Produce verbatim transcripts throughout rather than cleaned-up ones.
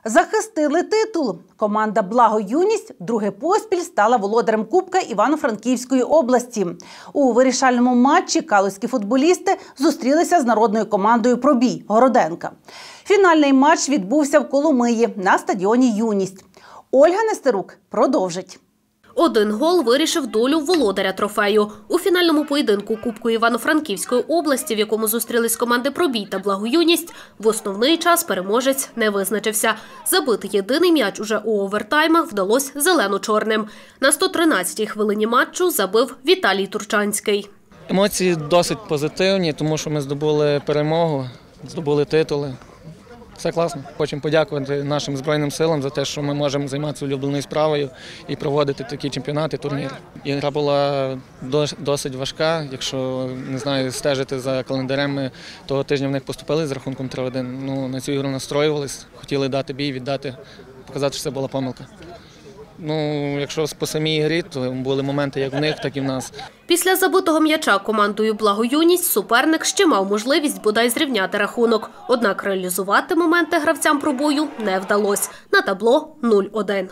Захистили титул. Команда «Благо-юність» друге поспіль стала володарем Кубка Івано-Франківської області. У вирішальному матчі калузькі футболісти зустрілися з народною командою «Пробій» Городенка. Фінальний матч відбувся в Коломиї на стадіоні «Юність». Ольга Нестерук продовжить. Один гол вирішив долю володаря трофею. У фінальному поєдинку Кубку Івано-Франківської області, в якому зустрілись команди «Пробій» та «Благо-юність», в основний час переможець не визначився. Забити єдиний м'яч уже у овертаймах вдалося зелено-чорним. На сто тринадцятій хвилині матчу забив Віталій Турчанський. Емоції досить позитивні, тому що ми здобули перемогу, здобули титули. Все класно. Хочемо подякувати нашим Збройним силам за те, що ми можемо займатися улюбленою справою і проводити такі чемпіонати, турніри. Гра була досить важка. Якщо, не знаю, стежити за календарем, ми того тижня в них поступили з рахунком три один. Ну, на цю ігру настроювалися, хотіли дати бій, віддати, показати, що це була помилка. Ну, якщо по самій грі, то були моменти як в них, так і в нас. Після забитого м'яча командою «Благо-юність» суперник ще мав можливість бодай зрівняти рахунок. Однак реалізувати моменти гравцям пробою не вдалося. На табло нуль один.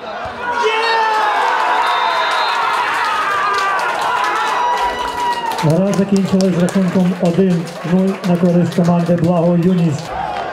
Гра закінчилась з рахунком один нуль на користь команди «Благо-юність».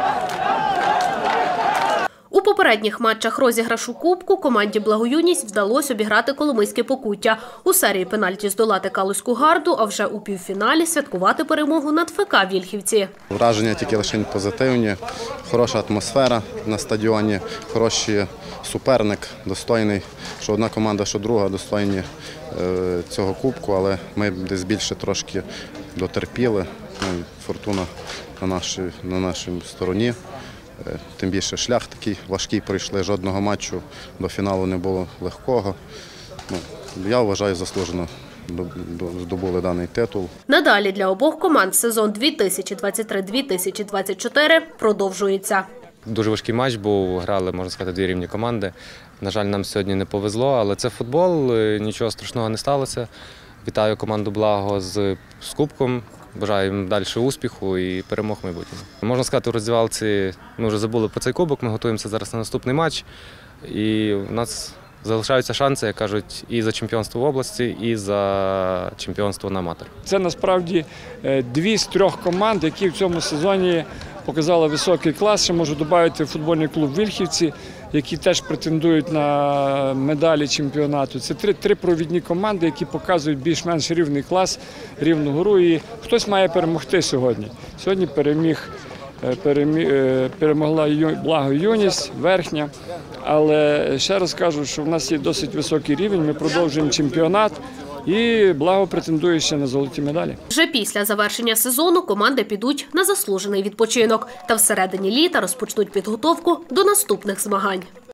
У попередніх матчах розіграшу Кубку команді «Благо-юність» вдалося обіграти Коломийське Покуття. У серії пенальті здолати Калузьку Гарду, а вже у півфіналі святкувати перемогу над ФК Вільхівці. Враження тільки лише позитивні, хороша атмосфера на стадіоні, хороший суперник, достойний, що одна команда, що друга, достойні цього кубку, але ми десь більше трошки дотерпіли. Фортуна на нашій, на нашій стороні. Тим більше шлях такий важкий пройшли, жодного матчу до фіналу не було легкого. Ну, я вважаю, заслужено здобули даний титул. Надалі для обох команд сезон дві тисячі двадцять три - дві тисячі двадцять чотири продовжується. Дуже важкий матч був, грали, можна сказати, дві рівні команди. На жаль, нам сьогодні не повезло, але це футбол, нічого страшного не сталося. Вітаю команду «Благо» з, з Кубком. Бажаю їм далі успіху і перемог в майбутньому. Можна сказати, у роздівалці ми вже забули про цей кубок, ми готуємося зараз на наступний матч. І у нас залишаються шанси, як кажуть, і за чемпіонство в області, і за чемпіонство на аматор. Це насправді дві з трьох команд, які в цьому сезоні показали високий клас. Ще можу додати футбольний клуб «Вільхівці», які теж претендують на медалі чемпіонату. Це три, три провідні команди, які показують більш-менш рівний клас, рівну гру. І хтось має перемогти сьогодні. Сьогодні переміг, переміг, перемогла «Благо-юність», Верхня. Але ще раз кажу, що в нас є досить високий рівень, ми продовжуємо чемпіонат. І «Благо» претендує ще на золоті медалі. Вже після завершення сезону команди підуть на заслужений відпочинок. Та всередині літа розпочнуть підготовку до наступних змагань.